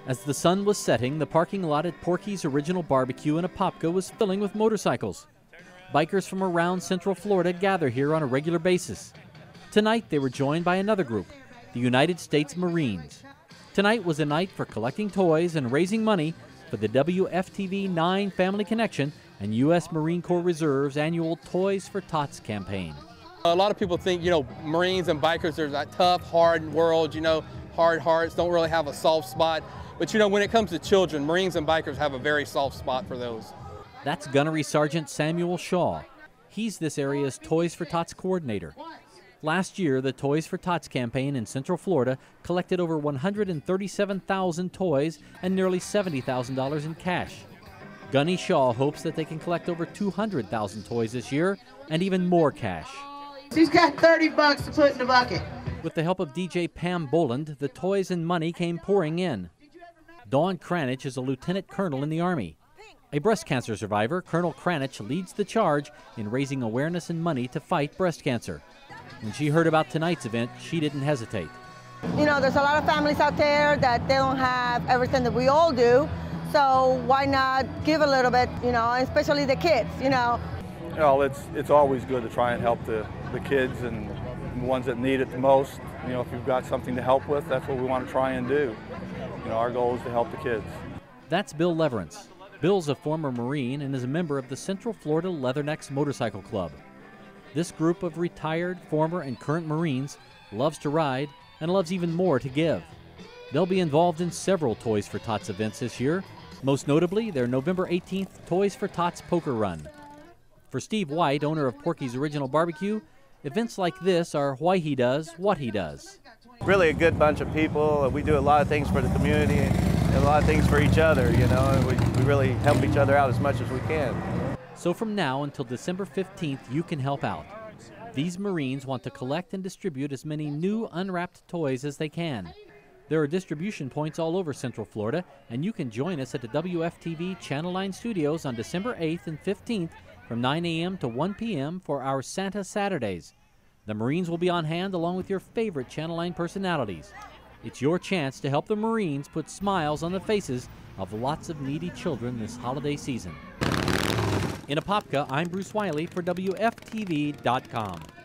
As the sun was setting, the parking lot at Porky's Original Barbecue in Apopka was filling with motorcycles. Bikers from around Central Florida gather here on a regular basis. Tonight they were joined by another group, the United States Marines. Tonight was a night for collecting toys and raising money for the WFTV 9 Family Connection and U.S. Marine Corps Reserve's annual Toys for Tots campaign. A lot of people think, Marines and bikers are that tough, hard world, hard hearts, don't really have a soft spot. But when it comes to children, Marines and bikers have a very soft spot for those. That's Gunnery Sergeant Samuel Shaw. He's this area's Toys for Tots coordinator. Last year, the Toys for Tots campaign in Central Florida collected over 137,000 toys and nearly $70,000 in cash. Gunny Shaw hopes that they can collect over 200,000 toys this year and even more cash. She's got 30 bucks to put in the bucket. With the help of DJ Pam Boland, the toys and money came pouring in. Dawn Kranich is a lieutenant colonel in the Army. A breast cancer survivor, Colonel Kranich leads the charge in raising awareness and money to fight breast cancer. When she heard about tonight's event, she didn't hesitate. There's a lot of families out there that they don't have everything that we all do, so why not give a little bit, especially the kids, Well, it's always good to try and help the kids and the ones that need it the most. If you've got something to help with, that's what we want to try and do. Our goal is to help the kids. That's Bill Leverance. Bill's a former Marine and is a member of the Central Florida Leathernecks Motorcycle Club. This group of retired, former, and current Marines loves to ride and loves even more to give. They'll be involved in several Toys for Tots events this year, most notably their November 18th Toys for Tots Poker Run. For Steve White, owner of Porky's Original Barbecue, events like this are why he does what he does. Really a good bunch of people. We do a lot of things for the community and a lot of things for each other, and we really help each other out as much as we can. So from now until December 15th, you can help out. These Marines want to collect and distribute as many new unwrapped toys as they can. There are distribution points all over Central Florida, and you can join us at the WFTV Channel 9 studios on December 8th and 15th from 9 a.m. to 1 p.m. for our Santa Saturdays. The Marines will be on hand along with your favorite Channel 9 personalities. It's your chance to help the Marines put smiles on the faces of lots of needy children this holiday season. In Apopka, I'm Bruce Wiley for WFTV.com.